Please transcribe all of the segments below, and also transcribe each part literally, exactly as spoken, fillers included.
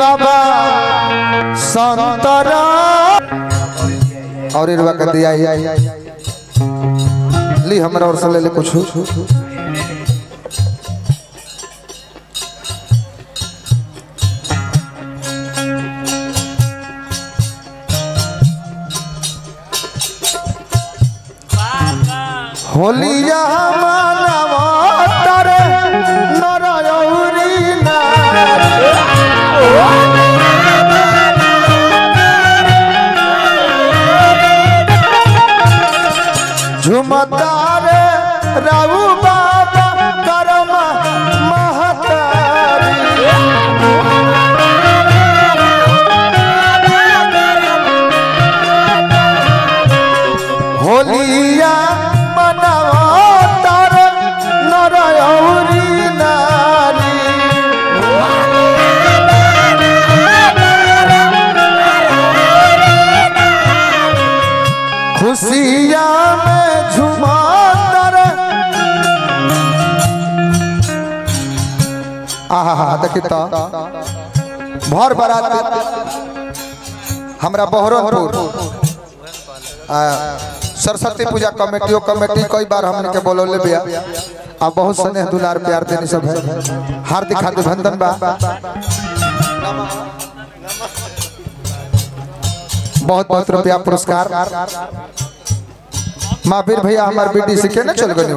बाबा संतरा और इरवा कर दिया ली हमरा और से ले ले कुछ होलिया मानवा तारे नरयौरी ना झुमतारे राऊ बाबा करम महतारी होलिया खुशिया में झुमातर आहा देखी तो भर बारात हमरा बहरमपुर सरस्वती पूजा कमेटियों कमेटी कई बार हमने के बोलौले बिया आ बहुत स्नेह दुलार प्यार देनी सब है हार्दिक अभिनंदन बा बहुत बहुत रुपया पुरस्कार महावीर भैया हमारे बेटी से क्या चल गए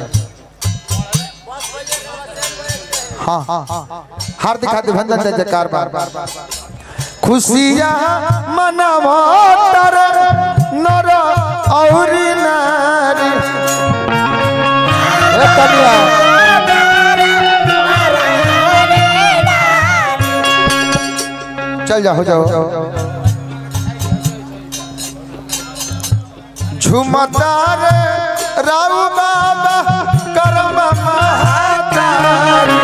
हाँ हार्दिक अभिनंदन दे जयकार बार बार खुशियां मनावो तर नर औरी नारी ए कन्या चल जाओ हो जाओ झुमतार राऊ बाबा करम महतारी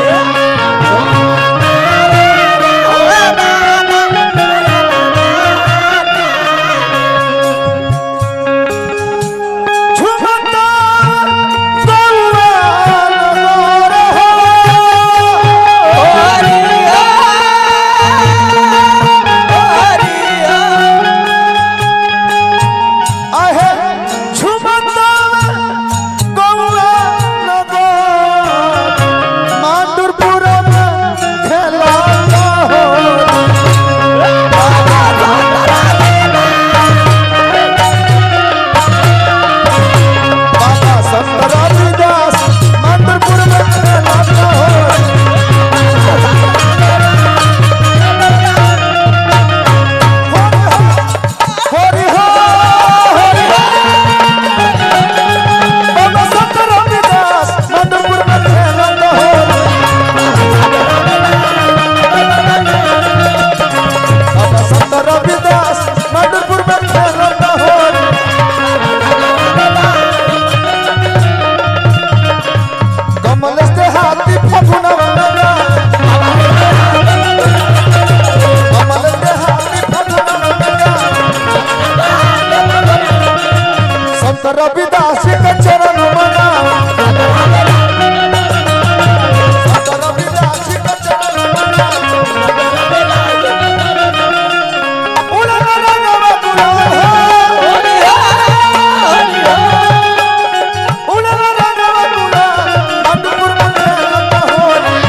रविदास के चरण मना रविदास के चरण मना उड़ा ना ना बुला उड़ा ना ना बुला अनपुर में लता हो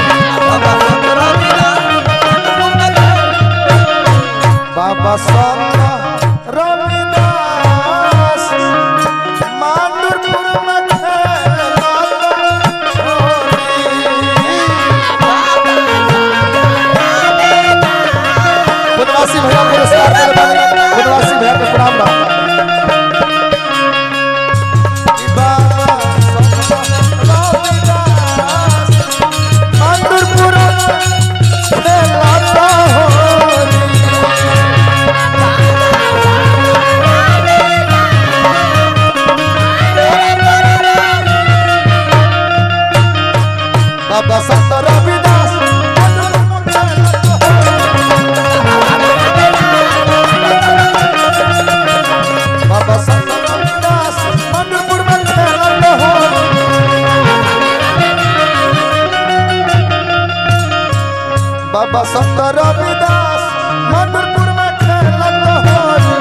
बाबा संत रविदास भैया पुरस्कार गुणवासी भैया को प्रणाम बाबा संत रविदास बाबा संत रविदास मंडपुर में खेलत हो बाबा संत रविदास मंडलपुर में खेलत होई।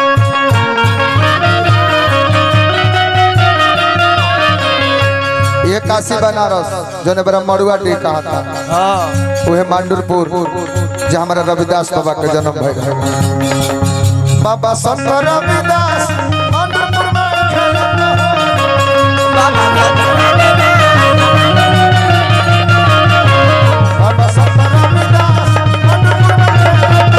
ये काशी बनारस जो ने बड़ा मड़ुआ टी कहा था वो है मांडुरपुर जहाँ हमारा रविदास बाबा का जन्म भइल। बाबा संत रविदास मंडलपुर में खेलत होई। बाबा संत रविदास मंडलपुर में खेलत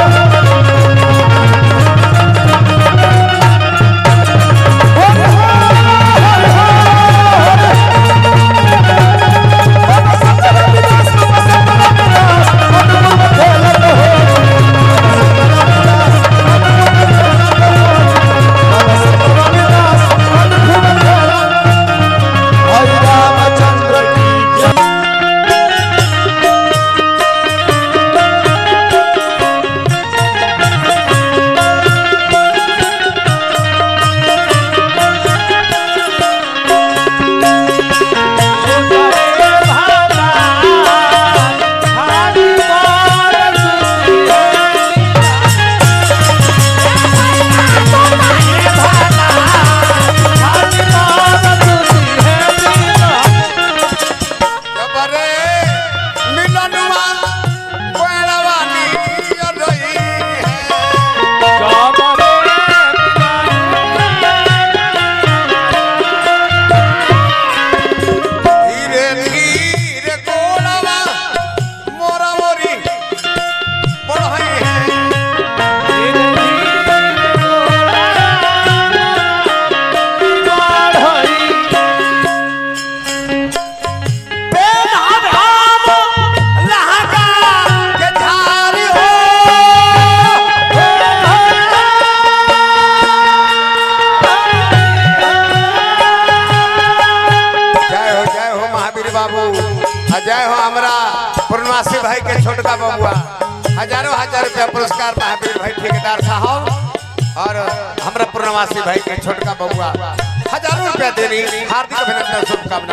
भाई के छोटका बबुआ हजारों हजार रुपया पुरस्कार महावीर भाई ठेकेदार साहब और हमारा पूर्णवासी भाई के छोटका बबुआ हजारों रुपया देनी हार्दिक अभिनंदन शुभकामना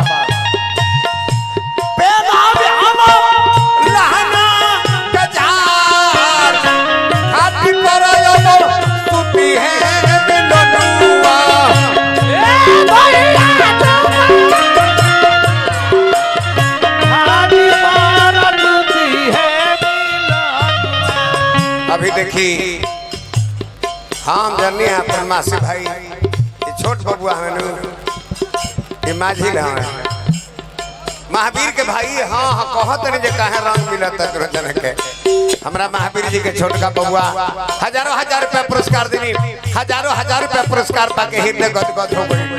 अभी देखी हम जन्नी है पूर्णवासी भाई ये छोट बबुआ है ये माझी महावीर के भाई हाँ हाँ कहत नहीं जे कहे रंग मिलता जन के हमरा महावीर जी के छोटका बबुआ हजारों हजार रुपया पुरस्कार देनी हजारों हजार रुपया पुरस्कार पाके हृदय गदगद हो गई।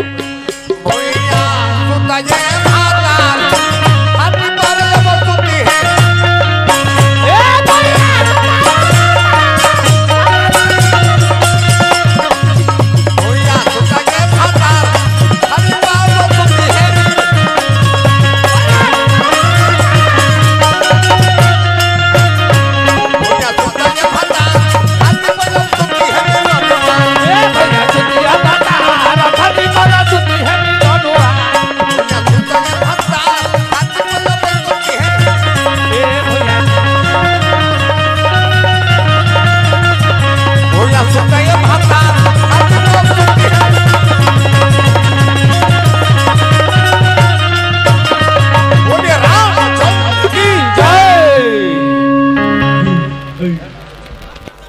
Hey.